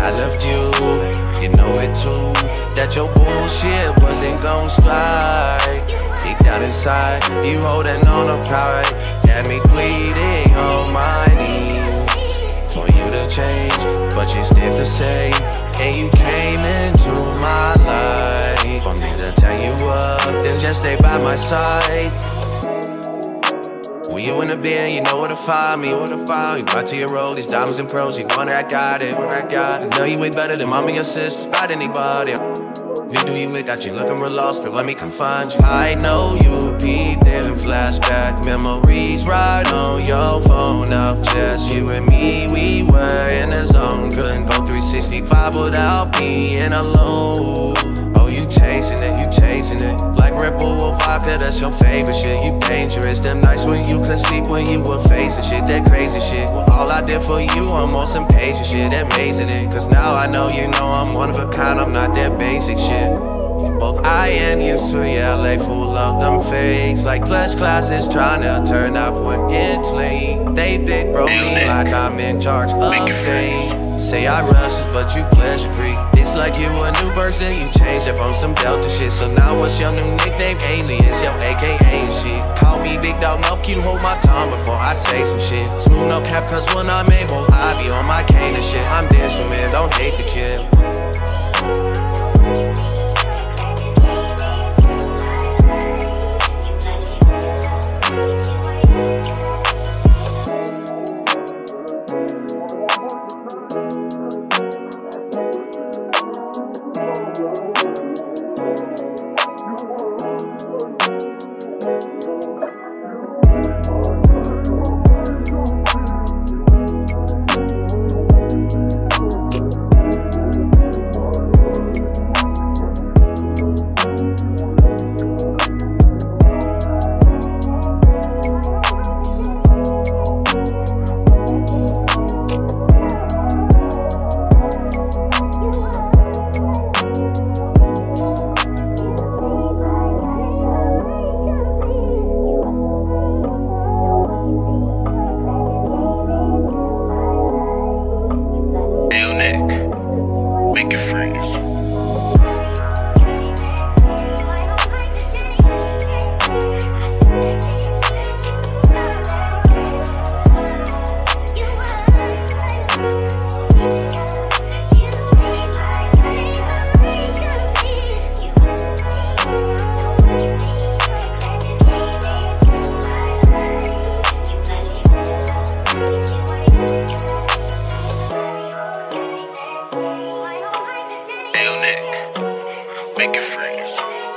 I left you, you know it too. That your bullshit wasn't gon' slide. Deep down inside, you holding on to pride. Had me bleeding on my knees. Want you to change, but you still the same. And you came into my life. Want me to turn you up, then just stay by my side. When you in the bin, you know where to find me. You right to your road, these diamonds and pearls. You wonder I got it. Know you way better than mama, your sisters, about anybody. You do you, it got you looking real lost, but let me come find you. I know you be there in flashback memories right on your phone of just you and me. We were in the zone, couldn't go 365 without being alone. Oh, you chasing it. Like Red Bull or vodka, that's your favorite shit. You dangerous, them nights when you couldn't sleep when you were facing shit, that crazy shit. Well, all I did for you, I'm on some patient shit, amazing it. Cause now I know you know I'm one of a kind, I'm not that basic shit. Both I and you, so yeah, LA full of them fakes. Like flesh classes trying to turn up when it's late. They big bro me like I'm in charge of fame. Say I rush this, but you pleasure creep. It's like you a new person, you changed up on some Delta shit. So now what's your new nickname? Alias, your AKA and shit. Call me Big Dog, no, can you hold my tongue before I say some shit? Smooth no cap, cause when I'm able, I be on my cane and shit. I'm dancing, man, don't hate the kid. Make it freeze. Make it freeze.